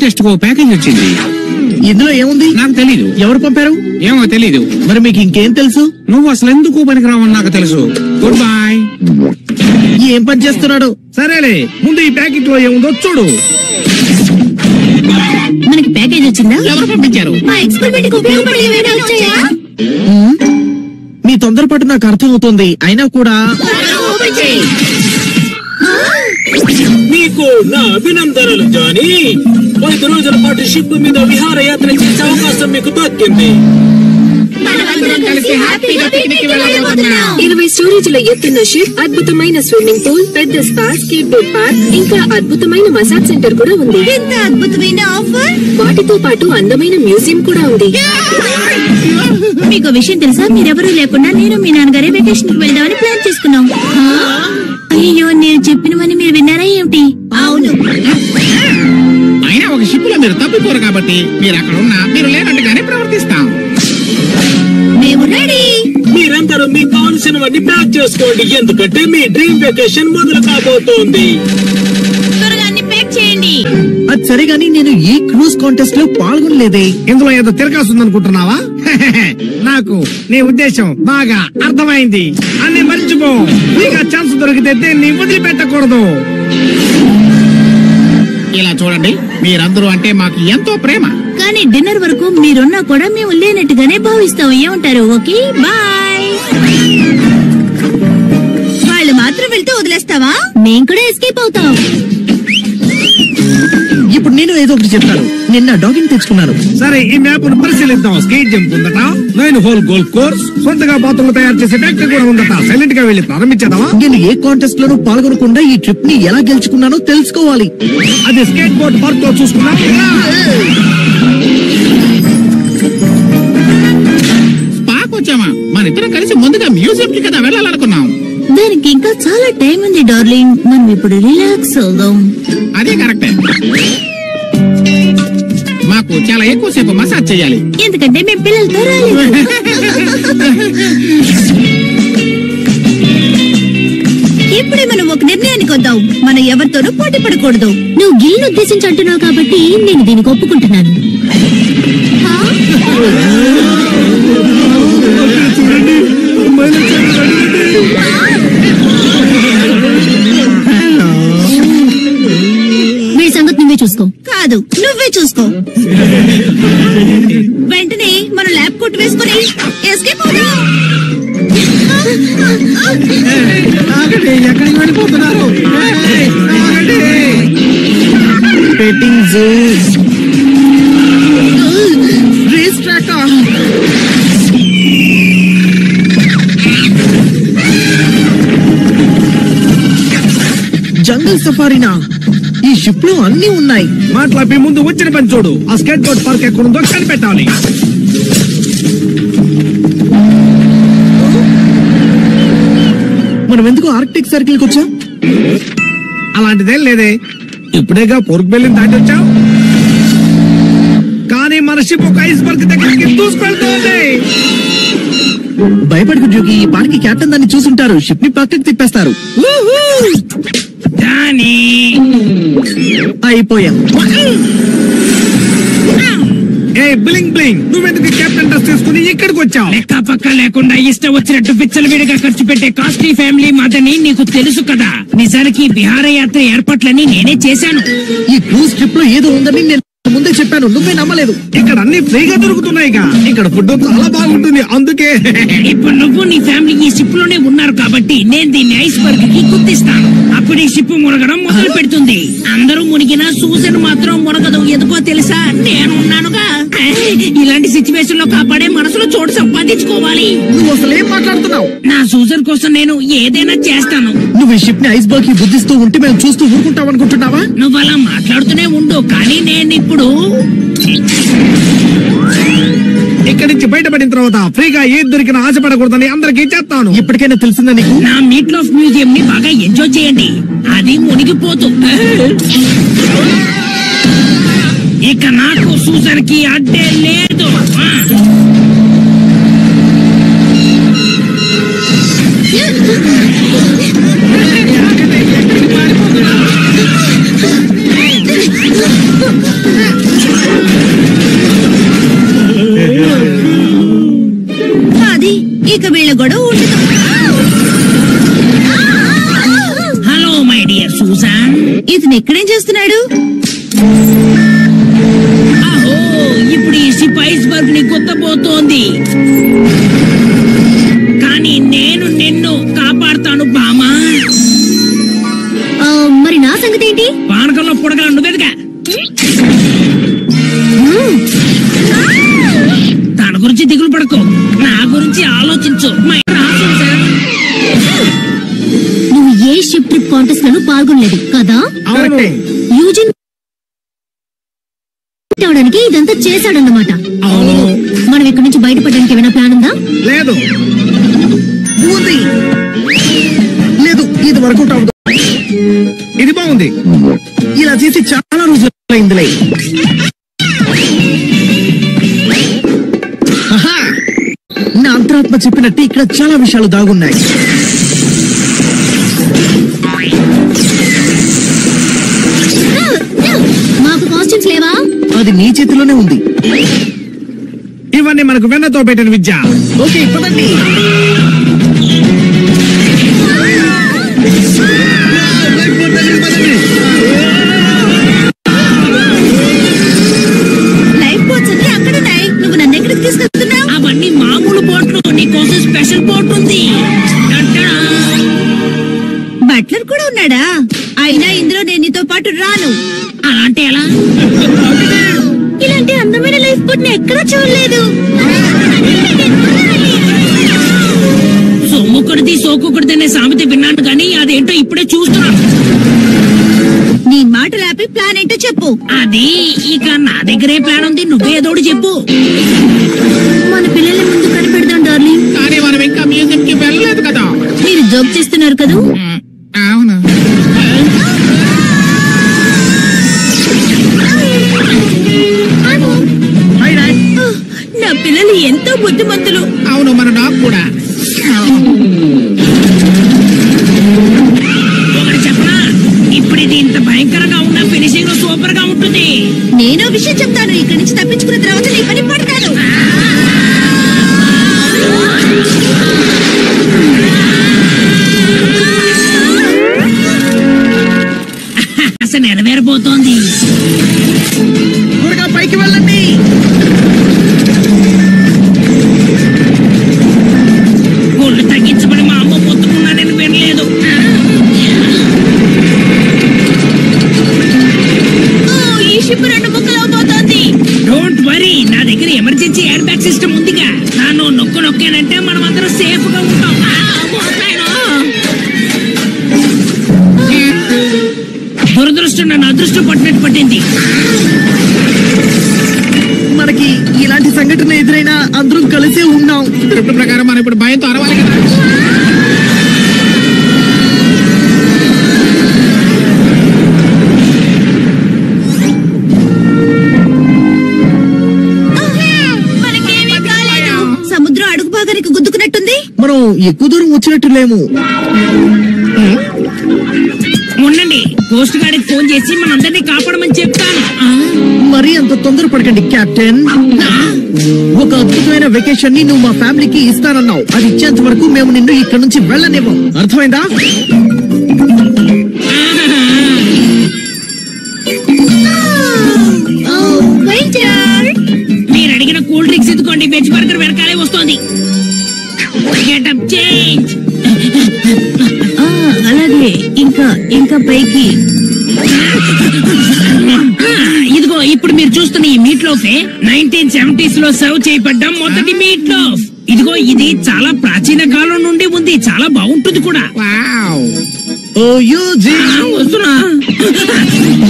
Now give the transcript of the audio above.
Latest గా package వచ్చింది. ఇందులో ఏముంది నాకు తెలీదు. ఎవరు పంపారు? ఏమో తెలీదు. మరి మీకు ఇంకేం తెలుసు? నువ్వు అసలు ఎందుకు పనికిరావని నాకు తెలుసు. Good bye. ఏం పని చేస్తున్నాడు? సరేలే, ముందు ఈ ప్యాకెట్ లో ఏముందో చూడు. మనకి ప్యాకేజ్ వచ్చిందా? ఎవరు పంపించారు? మా ఎక్స్పెరిమెంట్ కి ఉపయోగపడే ఏమైనా వచ్చాయా? మీ తొందరపాటు నాకు అర్థమవుతుంది. అయినా కూడా మీకు నా అభినందనలు జానీ. 5 రోజుల పాటు షిప్ మీద విహారయాత్ర చేసే అవకాశం మీకు దక్కింది. 20 స్టోరేజ్ల ఎత్తున్న షిప్, అద్భుతమైన స్విమ్మింగ్ పూల్, పెద్ద స్పా, స్కేట్ బోర్డ్ పార్క్, ఇంకా అద్భుతమైన మసాజ్ సెంటర్ కూడా ఉంది. ఎంత అద్భుతమైన ఆఫర్! వాటితో పాటు అందమైన మ్యూజియం కూడా ఉంది. మీకు విషయం తెలుసా? మీరెవరూ లేకుండా నేను మీ నాన్నగారే వెకేషన్ కి వెళ్దామని ప్లాన్ చేసుకున్నాం. అయ్యో, నేను చెప్పినవని మీరు విన్నారా ఏమిటి? అవును. అయినా ఒక షిప్ లో మీరు తప్పిపోరు కాబట్టి మీరు అక్కడ ఉన్నా మీరు లేనట్టుగానే ప్రవర్తిస్తాం. మేము రెడీ. మీరందరూ మీకు కావలసినవన్నీ ప్యాక్ చేసుకోండి, ఎందుకంటే మీ డ్రీమ్ వెకేషన్ మొదలు కాబోతోంది. త్వరగా అన్ని ప్యాక్ చేయండి. అది సరే గానీ నేను ఈ క్రూజ్ కాంటెస్ట్ లో పాల్గొనలేదే. ఇందులో ఏదో తిరగాస్తుందనుకుంటున్నావా? నాకు నీ ఉద్దేశం బాగా అర్థమైంది. అన్ని మర్చిపో. నీకు ఛాన్స్ దొరికితే దేన్ని వదిలిపెట్టకూడదు. ఇలా చూడండి, మీరందరూ అంటే మాకు ఎంతో ప్రేమ. కానీ డిన్నర్ వరకు మీరున్నా కూడా మేము లేనట్టుగానే భావిస్తాం. ఏమంటారు? Okay, bye. వాళ్ళు మాత్రం వెళ్తే వదిలేస్తావా? మేము కూడా ఎస్కేప్ అవుతాం. ఇప్పుడు నేను ఏదో ఒకటి చెప్తాను. నిన్న డాగింగ్ తెచ్చుకున్నాను. సరే, ఈ మ్యాప్ ను పరిశీలిద్దాం. స్కేట్ జంప్ ఉందట, 9 హోల్ గోల్ఫ్ కోర్స్, సొంతగా బాత్రూమ్ తయారు చేసే ఫ్యాక్టరీ కూడా ఉందట. సైలెంట్ గా వెళ్ళి ప్రారంభించేద్దామా? నేను ఏ కాంటెస్ట్ లోనూ పాల్గొనకుండా ఈ ట్రిప్ ని ఎలా గెలుచుకున్నానో తెలుసుకోవాలి. అది స్కేట్ బోర్డ్ పార్క్ లో చూసుకున్నా. స్పాక్ వచ్చామా? మన ఇద్దరం కలిసి ముందుగా మ్యూజియం కి కదా వెళ్ళాలనుకున్నాం. దానికి ఇంకా చాలా టైం ఉంది డార్లింగ్. మనం ఇప్పుడు రిలాక్స్ అవుదాం. అదే కరెక్టే. మాకు చాలా ఎక్కువసేపు మసాజ్ చేయాలి, ఎందుకంటే మేము పిల్లలతో రాలేదు. ఇప్పుడే మనం ఒక నిర్ణయానికి వద్దాం. మనం ఎవరితోనూ పోటీ పడకూడదు. నువ్వు గిల్ని ఉద్దేశించి అంటున్నావు కాబట్టి నేను దీనికి ఒప్పుకుంటున్నాను. మీ సంగతి నువ్వే చూసుకో. కాదు, నువ్వే చూసుకో. వెంటనే మన ల్యాబ్ కోట్ వేసుకుని ఎస్కేప్ అవుదాం. ఎక్కడికి వెళ్ళిపోతున్నారు? Petting zoo, race track, jungle సఫారీనా? ఈ షిప్ లో అన్ని ఉన్నాయి. మాట్లాపి ముందు వచ్చిన పని చూడు. ఆ స్కేట్ బోర్డ్ పార్క్ ఎక్కడుందో కనిపెట్టాలి. మనం ఎందుకు ఆర్కిటిక్ సర్కిల్ కి వచ్చాం? అలాంటిదేం లేదే. ఇప్పుడేగా పోర్క్ బెల్లిని దాటి వచ్చాం. కానీ మన షిప్ ఒక ఐస్బర్గ్ దగ్గరికి దూసుకెళ్తోంది. భయపడకు జోగి, ఈ పార్క్ కెప్టెన్ దాన్ని చూసుంటారు. షిప్ ని పక్కకి తిప్పేస్తారు. అయిపోయాం. ఏ బ్లింగ్ బ్లింగ్, నువ్వెందుకు కెప్టెన్ డ్రెస్ తీసుకుని ఇక్కడికి వచ్చావు? లెక్క పక్క లేకుండా ఇష్టం వచ్చినట్టు విచ్చలవిడిగా ఖర్చు పెట్టే కాస్ట్లీ ఫ్యామిలీ మాదని నీకు తెలుసు కదా. నిజానికి విహారయాత్ర ఏర్పాట్లన్నీ నేనే చేశాను. ఈ క్రూజ్ ట్రిప్ లో ఏదో ఉందని నేను ముందే చెప్పాను, నువ్వే నమ్మలేదు. ఇక్కడ అన్ని ఫ్రీగా దొరుకుతున్నాయిగా. ఇక్కడ ఫుడ్ చాలా బాగుంటుంది, అందుకే. ఇప్పుడు నువ్వు నీ ఫ్యామిలీ ఈ షిప్ లోనే ఉన్నారు కాబట్టి నేను దీన్ని ఐస్బర్గ్ కి గుర్తిస్తాను. అప్పుడు ఈ షిప్ మునగడం మొదలు పెడుతుంది. అందరూ మునిగినా సూజన్ మాత్రం మునగదు. ఎందుకో తెలుసా? నేను ఉన్నానుగా. ఇలాంటి సిచ్యువేషన్ లో కాపాడే మనసులో చోటు సంపాదించుకోవాలి. నువ్వు అసలు ఏం మాట్లాడుతున్నావు? నా సూజన్ కోసం నేను ఏదైనా చేస్తాను. నువ్వు ఈ షిప్ ని ఐస్బర్గ్ కి బుద్ధిస్తూ ఉంటే మేము చూస్తూ ఊరుకుంటాం అనుకుంటున్నావా? నువ్వు అలా మాట్లాడుతూనే ఉండు, కానీ నేను ఇప్పుడు ఇక్కడి నుంచి బయటపడిన తర్వాత ఫ్రీగా ఏది దొరికినా ఆశపడకూడదని అందరికీ చెప్తాను. ఇప్పటికైనా తెలిసిందా నీకు? నా మీట్ ఆఫ్ మ్యూజియం ని బాగా ఎంజాయ్ చేయండి. అది మునిగిపోతూ ఇక నాకు సూజన్ కి అడ్డే లేదు. ఇక వీళ్ళ గొడవ ఉండదు. Hello my dear Suzanne. ఇతను ఎక్కడేం చేస్తున్నాడు? అహో, ఇప్పుడు ఈ షిప్ ఐస్బర్గ్ ని కొత్తపోతోంది. కానీ నేను నిన్ను కాపాడుతాను బామా. మరి నా సంగతి ఏంటి? పానకంలో పుడగల నువ్వెదుగా. తన గురించి దిగులు పడకు, నా గురించి ఆలోచించు. నువ్వు ఏ షిప్ ట్రిప్ కాంటెస్ట్ లోనూ పాల్గొనలేదు కదా? యూజిన్ అవడానికి ఇదంతా చేశాడన్నమాట. మనం ఇక్కడి నుంచి బయటపడడానికి ఏమైనా ప్లాన్ ఉందా? లేదు లేదు, ఇది వర్కౌట్ అవుతుంది. ఇది బాగుంది. ఇలా చేసి చాలా రోజులైందిలే. నా అంతరాత్మ చెప్పినట్టు ఇక్కడ చాలా విషయాలు దాగున్నాయి. మాకు కాస్ట్యూమ్స్ లేవా? అది నీ చేతిలోనే ఉంది. ఇవన్నీ మనకు వెన్నతో పెట్టిన విద్య. ఓకే పదండి. లైఫ్ బోట్స్ అన్ని అక్కడున్నాయి. నువ్వు నన్ను ఎక్కడికి తీసుకెళ్తున్నావు? అవన్నీ మామూలు బోట్లు, నీకోసం స్పెషల్ బోట్ ఉంది. బట్లర్ కూడా ఉన్నాడా? అయినా ఇందులో నేను నీతో పాటు రాను. అలాంటి ఎలా? ఇలాంటి అందమైన లైఫ్ బోట్ ని ఎక్కడా చూడలేదు. సొమ్ముకుడిది సోకుకుడిది అనే సామెత విన్నాను కానీ అదేంటో ఇప్పుడే చూస్తున్నాను. నీ మాటలు ఆపి ప్లాన్ ఏంటో చెప్పు. అది ఇక నా దగ్గరే ప్లాన్ ఉంది, నువ్వేదోడు చెప్పు. మన పిల్లల్ని ముందు కనిపెడదాం డార్లింగ్. కానీ మనం ఇంకా మ్యూజియం కి వెళ్ళలేదు కదా. మీరు జోక్ చేస్తున్నారు కదా? అవును. నా పిల్లలు ఎంతో బుద్ధిమంతులు. అవును, మన డాగ్ కూడా. ఒకటి చెప్పనా, ఇప్పుడు ఇది ఇంత భయంకరంగా ఉన్న ఫినిషింగ్ లో సూపర్ గా ఉంటుంది. నేను విషయం చెప్తాను. ఇక్కడి నుంచి తప్పించుకున్న తర్వాత నీ పని పడతాను. అసలు నెరవేరబోతోంది. త్వరగా పైకి వెళ్ళండి. ఒళ్ళు తగ్గించబడి మా అమ్మ పొత్తుకున్నానని వినలేదు. ఈ షిప్ 2 ముక్కలు పోతోంది. డోంట్ వరీ, నా దగ్గర ఎమర్జెన్సీ ఎయిర్ బ్యాగ్ సిస్టమ్ ఉందిగా. నన్ను నొక్కానంటే మనం అందరం సేఫ్ గా ఉంటాం. దురదృష్టం నన్ను అదృష్టం పట్టినట్టు పట్టింది. మనకి ఇలాంటి సంఘటన ఎదురైనా అందరం కలిసే ఉన్నాం. స్క్రిప్ట్ ప్రకారం మనం ఇప్పుడు భయంతో అరవాలి కదా. సముద్రం అడుగు భాగానికి గుద్దుకున్నట్టుంది. మనం ఎక్కువ దూరం వచ్చినట్టు లేము. ఉండండి, కోస్ట్ గార్డ్కి ఫోన్ చేసి మనందరినీ కాపాడమని చెప్తాను. మరీ అంత తొందరపడకండి కెప్టెన్. ఒక అద్భుతమైన వెకేషన్ ని నువ్వు మా ఫ్యామిలీకి ఇస్తానన్నావు. అది ఇచ్చేంత వరకు మేము నిన్ను ఇక్కడ నుంచి వెళ్ళనివ్వం. అర్థమైందా? మీరు అడిగిన కూల్ డ్రింక్స్ ఎత్తుకోండి. వెజ్ బర్గర్ వెనకాలే వస్తోంది. Getup change. అలాగే ఇంకా పైకి. ఇదిగో ఇప్పుడు మీరు చూస్తున్న ఈ మీట్ లోఫే 1970s లో సర్వ్ చేయబడ్డ మొదటి మీట్ లోఫ్. ఇదిగో ఇది చాలా ప్రాచీన కాలం నుండి ఉంది, చాలా బాగుంటుంది కూడా. వావ్. ఓ యూజీ వస్తున్నా.